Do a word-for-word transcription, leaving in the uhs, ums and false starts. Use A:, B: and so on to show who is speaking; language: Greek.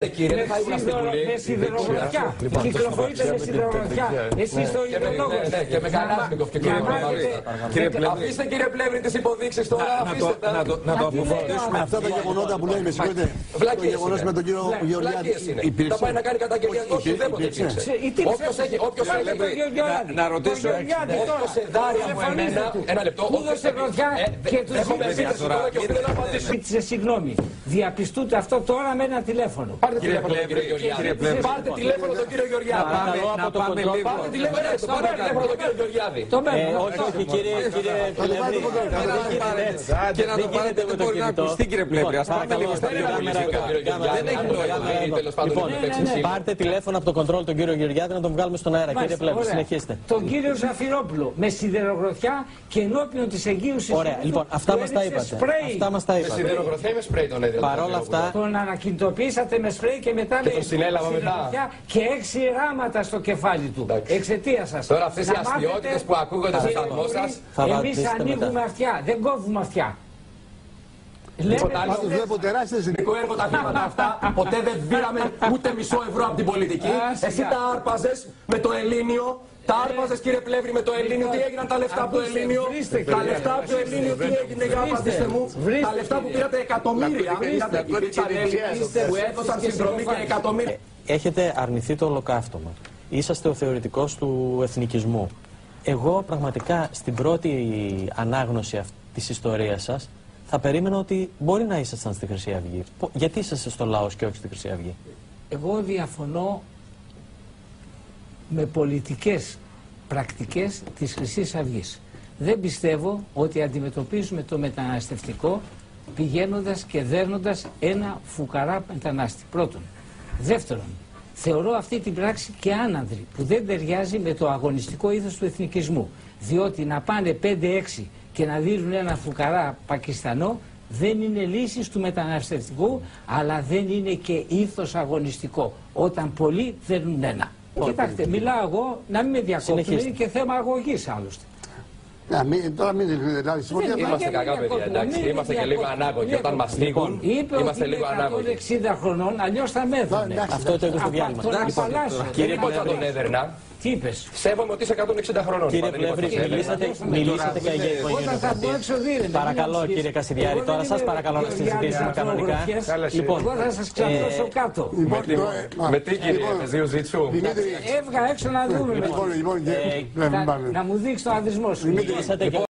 A: Κύριε, δεν θα ήμουν στην Βουλή.
B: Με σιδερογραφιά. Κυκλοφορείτε με σιδερογραφιά. Εσείς είστε ο ιδεολόγος.
A: Ναι, και με Καλάσνικοφ και κύριε Πλεύρη. Αφήστε κύριε Πλεύρη τις υποδείξεις τώρα.
C: Να το αποφασίσουμε. Αυτά τα γεγονότα που λέει, με συγχωρείτε. Το γεγονός με τον κύριο Γεωργιάδη.
A: Θα πάει να κάνει καταγγελία εδώ και δεν υπήρξε. Όποιος έχει.
C: Να ρωτήσω.
A: Όποιος σε δάρια μου εμένα. Ένα λεπτό.
B: Ούδωσε γροθιά και τους ζήτησε συγγνώμη. Διαπιστούτε αυτό τώρα με ένα τηλέφωνο.
A: Πάρτε τηλέφωνο τον κύριο Γεωργιάδη. Πάρτε τηλέφωνο τον κύριο Γεωργιάδη.
C: Να πάμε λίγο.
A: Πάρτε τηλέφωνο τον κύριο Γεωργιάδη.
B: Το μένω.
D: Όχι, όχι, κύριε Πλεύρη.
C: Και να το πάρετε δεν μπορεί να ακουστεί, κύριε Πλεύρη. Ας πάμε λίγο στα
A: γεωγραφικά. Δεν έχει νόημα.
D: Πάρτε τηλέφωνο από το κοντρόλ τον κύριο Γεωργιάδη να τον βγάλουμε στον αέρα. Κύριε Πλεύρη, συνεχίστε.
B: Τον κύριο Ζαφυρόπουλο με σιδερογροθιά και ενώπιον της εγγύουσης.
D: Ωραία, λοιπόν, αυτά μας τα είπατε. Αυτά μας τα είπατε.
A: Με σιδερογροθιά ή με σπρέι τον έδινε.
D: Παρόλα αυτά.
B: Τον ανακοινητοποιήσατε με σπρέι και μετά
A: με σιδερογροθιά
B: και έξι ράματα στο κεφάλι του. Εξαιτία σας.
A: Τώρα αυτές οι αστιότητες που ακούγονται στο σταθμό σας.
B: Εμείς ανοίγουμε αυτιά, δεν κόβουμε αυτιά.
A: Πάντως βλέπω τεράστια εθνικό έργο τα χρήματα αυτά. Ποτέ δεν πήραμε ούτε μισό ευρώ από την πολιτική. Εσύ τα άρπαζες με το Ελλήνιο. Τα άρπαζες κύριε Πλεύρη με το Ελλήνιο. Τι έγιναν τα λεφτά από το Ελλήνιο. Τα λεφτά από το Ελλήνιο τι έγινε για απαντήστε μου. Τα λεφτά που πήρατε εκατομμύρια. Που έδωσαν συνδρομή και εκατομμύρια.
D: Έχετε αρνηθεί το ολοκαύτωμα. Είσαστε ο θεωρητικός του εθνικισμού. Εγώ πραγματικά στην πρώτη ανάγνωση της ιστορίας σας θα περίμενα ότι μπορεί να ήσασταν στη Χρυσή Αυγή. Γιατί είσαστε στο λαός και όχι στη Χρυσή Αυγή?
B: Εγώ διαφωνώ με πολιτικές πρακτικές της Χρυσής Αυγής. Δεν πιστεύω ότι αντιμετωπίζουμε το μεταναστευτικό πηγαίνοντας και δέρνοντας ένα φουκαρά μετανάστη. Πρώτον. Δεύτερον, θεωρώ αυτή την πράξη και άνανδρη που δεν ταιριάζει με το αγωνιστικό ήθος του εθνικισμού. Διότι να πάνε πέντε έξι και να δίνουν ένα φουκαρά Πακιστανό δεν είναι λύσεις του μεταναστευτικού, αλλά δεν είναι και ήθος αγωνιστικό. Όταν πολλοί δίνουν ένα. Oh, Κοιτάξτε, μιλάω εγώ, να μην με διακόπτουν, είναι και θέμα αγωγής άλλωστε.
C: Να, μην, τώρα μην δηλαδή
A: είμαστε κακά παιδιά, εντάξει, είμαστε και λίγο ανάγωγοι. Όταν μας θίγουν, είμαστε λίγο ανάγωγοι.
B: Είπε ότι εξήντα χρονών, αλλιώς θα με έδωνε.
D: Αυτό το είπε στο διάλειμμα.
A: Κύριε Πλεύρη, τον έδερνα.
B: Τι είπες?
A: Σέβομαι ότι είσαι εκατόν εξήντα χρονών.
D: Κύριε Πλεύρη, μιλήσατε και για οικογένεια. Παρακαλώ κύριε Κασιδιάρη, τώρα σας παρακαλώ να συζητήσουμε κανονικά.
B: Λοιπόν, εγώ θα σας ξαπλώσω κάτω.
A: Με τι κύριε, με δύο ζήτσου?
B: Έβγα έξω να δούμε. Να μου δείξει το αδυσμό σου.